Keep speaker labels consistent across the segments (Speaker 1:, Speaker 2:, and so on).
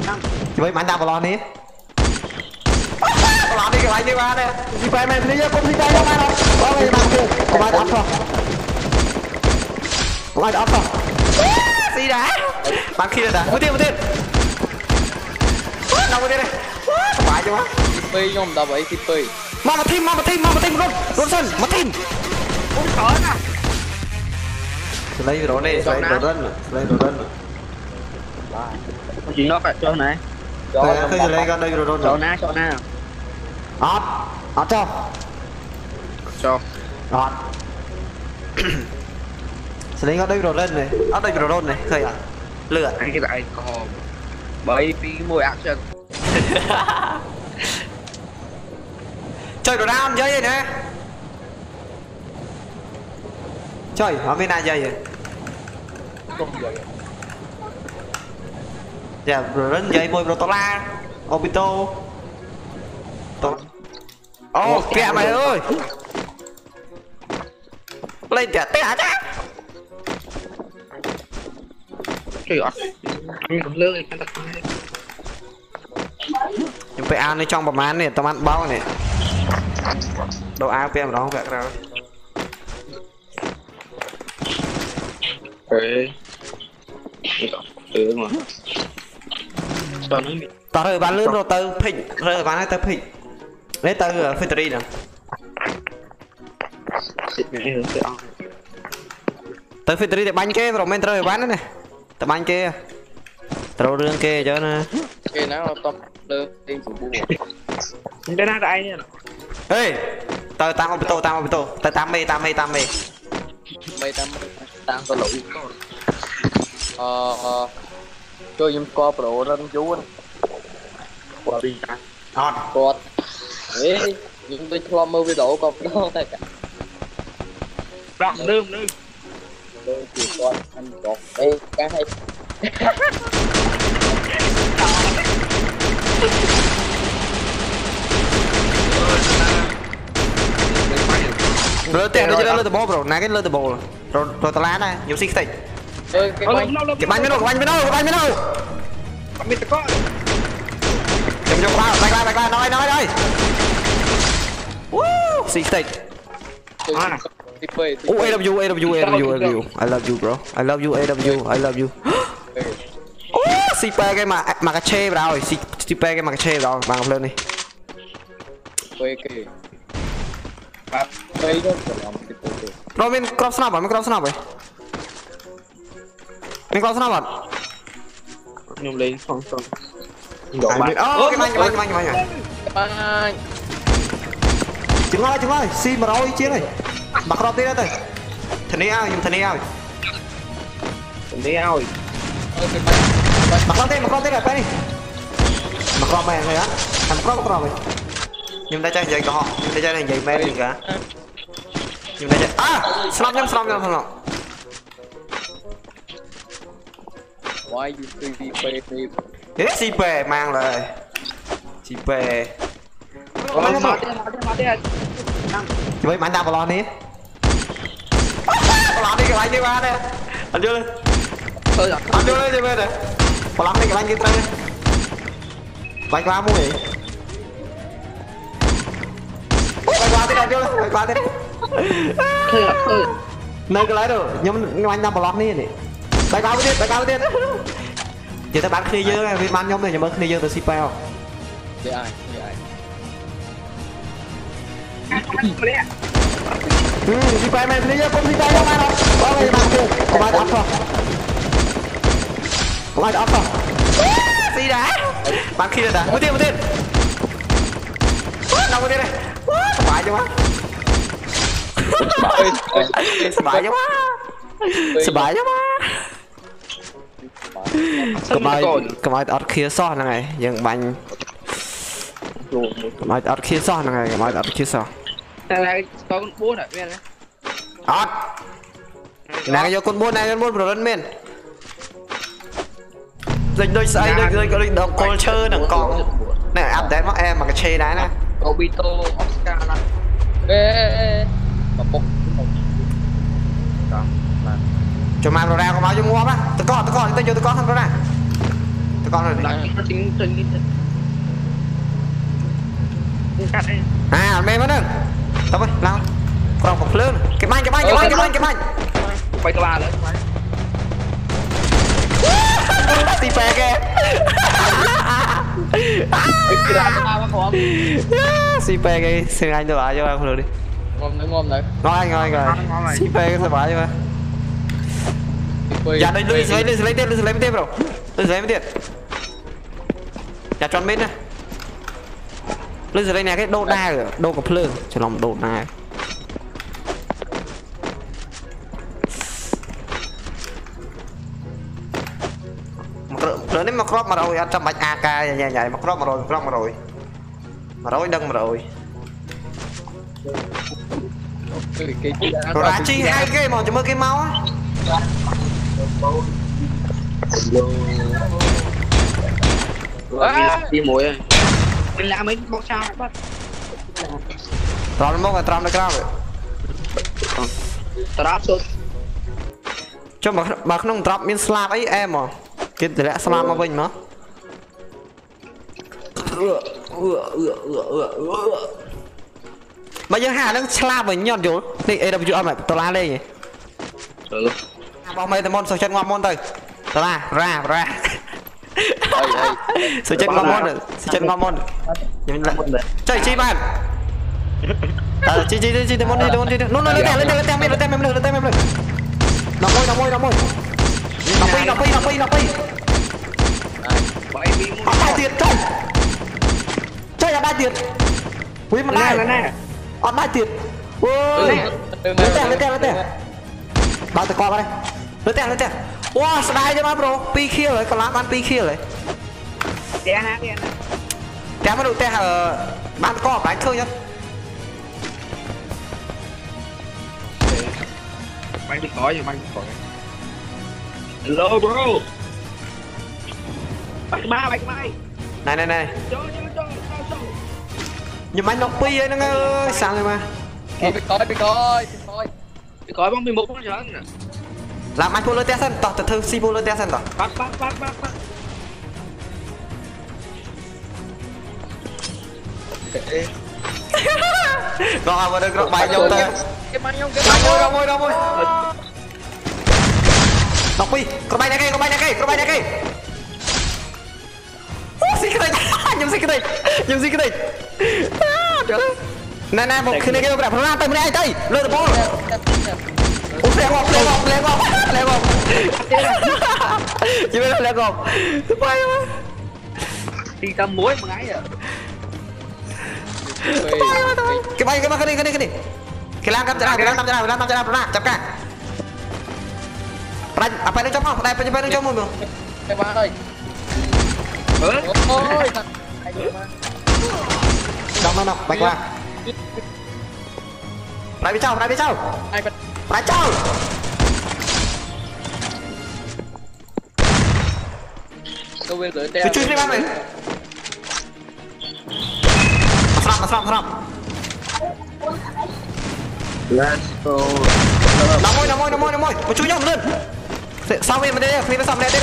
Speaker 1: chỉ với bạn đạp vào lon đi lon đi cái bánh như ba đây chỉ phải mày đi con đi tay không ai đâu có mày mang kia có mày đạp không có mày đạp không gì đã bạn kia đã một tiền đâu có đây này phải chứ má
Speaker 2: phi nhom đâu vậy thì phi
Speaker 1: mà team luôn sân mà team
Speaker 2: cũng khó nè
Speaker 1: lấy đồ này lấy đồ đơn
Speaker 2: chuyện đó phải cho này
Speaker 1: khi lấy con đây đồ đơn
Speaker 2: cho na
Speaker 1: ọt cho ọt sẽ lấy con đây đồ đơn này ọt đây đồ đơn này khơi à lửa
Speaker 2: anh cái lại còn bởi vì mùi action
Speaker 1: chơi đồ đam chơi gì nè chơi ở bên này chơi gì
Speaker 2: không vậy
Speaker 1: dạ rồi đến chơi môi Protola Obito ô kìa mày ơi lên kìa té hả cha
Speaker 2: trời ơi anh còn lơ anh ta
Speaker 1: nhưng phải ăn đi trong bầm ăn này tao ăn bao này đồ ăn PM đó không vậy đâu
Speaker 2: mà sao nó
Speaker 1: tao rơi bán lươn rồi tao phình rơi bán hay tao phình lấy tao factory nè tao factory để bánh kia rồi men rơi bán này tao bánh kia tao rương kia cho nó
Speaker 2: cái nào tao lơ đi chủ bùa cái nào đây nè
Speaker 1: ê tao tam Obito tao tam mê mày tam
Speaker 2: tao lỗi cho em co pro răng chú qua đi ta con ấy những tôi cho mơ với độ còn không tay cả rộng đơm đôi chỉ con anh chọc đây cái hay
Speaker 1: rồi tiền nó chơi lên từ ball bro nãy cái lên từ ball rồi tao lá này nhiều xích tịch cái bánh bên đâu
Speaker 2: biết có
Speaker 1: chấm cho qua bạch la nói đây woo xích tịch AW I love you bro I love you AW Sipe cái mà cái chê rồi Sipe cái mà cái chê rồi bằng lên đi
Speaker 2: quê kì quê đó
Speaker 1: rồi mình cross snap rồi mình cross snap
Speaker 2: nhung lên không
Speaker 1: cái mày chứng ơi xin mà rồi chiến này mặc cross đi đây thần đi ao mặc cross đi cái này mặc cross mày này á thằng cross mày nhưng đây chơi có họ đây chơi này mẹ gì cả nhưng đây chơi snap
Speaker 2: why you see
Speaker 1: thế Sipe mang lời Sipe chỉ với bạn đạp vào lon đi lon đi cái bánh như ba đây anh vô lên chơi bên này vào lon đi cái bánh như tây bánh qua mua gì bánh qua thế này vô lên bánh qua thế này nơi cái lấy rồi nhưng anh đạp vào lon đi này bánh qua đi giờ ta bán khi dơ vì man nhóm này nhưng mà khi dơ từ Sipe không
Speaker 2: để ai
Speaker 1: Sipe mày đi dơ con Sipe không ai đâu có mày mang kia có mày đạp không gì đã bán khi đã một tiền đâu có tiền này phải chứ má sải chứ má cái máy ở kia so này dừng bánh cái máy ở kia so này cái máy ở kia so
Speaker 2: là con bún ở bên đấy
Speaker 1: nè vô con bún rồi lên men dành đôi say đôi có đôi con chơi đằng con này áp đến mắt em mà cái chê đá nè
Speaker 2: Obito Oscar là ê mà bốc
Speaker 1: cho mang rồi ra có máu cho mua á tôi có thằng đó nè tôi con rồi à mê mất rồi tao ơi lao còn một lớn cái banh
Speaker 2: bay cái ba nữa
Speaker 1: xì phè kìa xì phè kìa xin anh tôi bảo cho em rồi đi
Speaker 2: ngon đấy
Speaker 1: ngon anh xì phè cái bảo cho em dạ đây lấy tiếp rồi lấy tiếp dạ tròn bên này lấy đây nè cái đô đa rồi đô cặp lương cho lòng đô đa lớn đến mà crop mà rồi anh trăm bạch AK nhảy mà crop mà rồi đâm mà rồi rồi chi hai cái mà cho mơ cái máu
Speaker 2: đi mũi mình làm mấy bóc sao bắt
Speaker 1: tròn mốc là tròn được rồi
Speaker 2: trap sốt
Speaker 1: cho mà không drop miếng slab ấy em à cái để lại slab mà bình nó bây giờ hà nó slab với nhọn chỗ đi đây là chỗ mày tao la đây nhỉ bao mày tao môn sao chân ngon môn thôi tao la ra sao chân ngon môn rồi chân ngon môn chơi chi bạn chi tao môn đi nó lên tem em nó môi nó pi ba tiền chơi là ba tiền quý mà này on ba tiền lấy tiền bao từ con vào đây lấy tiền wow slide cho nó bro pi kia rồi còn làm ăn pi kia rồi tiền mà đủ tiền bán co bán thôi nhá
Speaker 2: bánh đi cõi hello bro bánh mai
Speaker 1: này nhưng mà anh nó pi ấy nó ơi sao rồi mà
Speaker 2: bị coi bóng 11 nó giỡn nè
Speaker 1: làm anh vô test sân tỏ từ thư si vô test sân tỏ
Speaker 2: bắt
Speaker 1: rồi vào được bài nhau tơ đâu môi đọc pi có bay này cây xí cái này nhung xí cái này trời ơi nè một khi này cái bạn ra tay mới tay lên được ball lên ngọc chỉ biết lên ngọc bay mà
Speaker 2: đi tầm muối một cái à
Speaker 1: cái bay cái đi cái lan cầm chả ra chập cả apa yang cuma đây penyebaran cuma bro
Speaker 2: cái ba ơi ôi
Speaker 1: đâu bạch qua lại bị trao
Speaker 2: tôi về tới teo
Speaker 1: chui đi bác này mà sram
Speaker 2: let's go
Speaker 1: nó môi một chui nhau lên sao về mà đây phi nó xong đây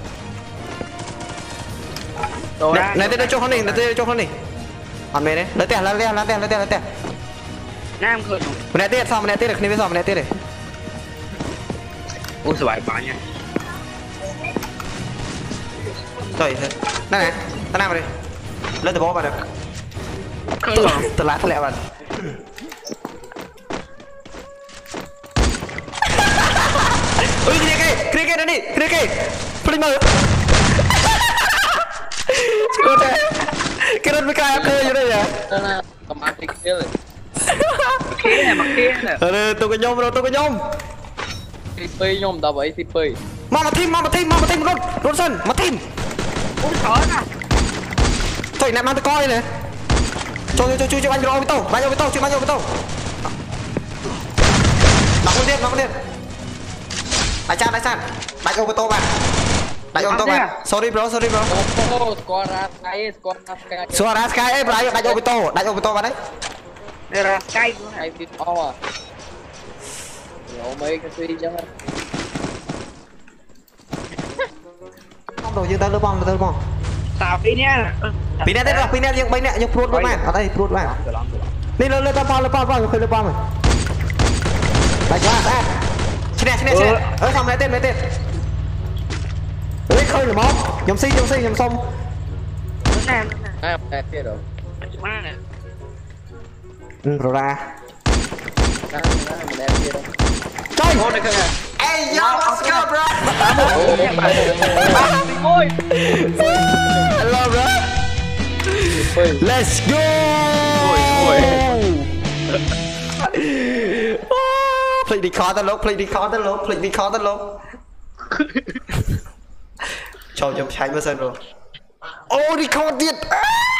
Speaker 1: này đây cho con này ăn mày đấy lấy tiền
Speaker 2: nam khởi
Speaker 1: này tiền xong này tiền được này xong này tiền này
Speaker 2: ôi sao bài nha
Speaker 1: trời này tao làm đi lên từ bó vào được từ lá lẹ vào ui kia đó đi kia play mơ cái đất mới cay áp cơ như đây à
Speaker 2: cầm ăn kia rồi kia nè
Speaker 1: tôi có nhôm
Speaker 2: TP nhôm tao vậy TP
Speaker 1: mà team luôn sân mà team
Speaker 2: ôi sợ nè
Speaker 1: thôi này mang tôi coi này cho anh rồi với tao bao nhiêu với tao đóng con tiếp đại chan đại ô tô bạn sorry bro Suara Sky ấy đại ô tô bạn đấy
Speaker 2: đây là Sky của này thì to à nhậu mấy cái suy chứ
Speaker 1: bom rồi dương tới lỡ bom
Speaker 3: tao pí nè
Speaker 1: đây rồi pí nè dương bay nè dương pruột với mày ở đây pruột mày đi lỡ bom khơi lỡ bom rồi lại quá ta xin nè xong lấy tên lấy khơi lỡ bom nhom xong
Speaker 2: nè kia rồi
Speaker 3: nè
Speaker 1: rồi ra
Speaker 2: mình đem kia đâu
Speaker 1: chơi
Speaker 3: ngon này kìa
Speaker 1: hey yo let's go bro
Speaker 3: ôi
Speaker 1: hello bro let's go play đi khó tới lúc cho chấm cháy mới xem rồi ô đi khó tiệt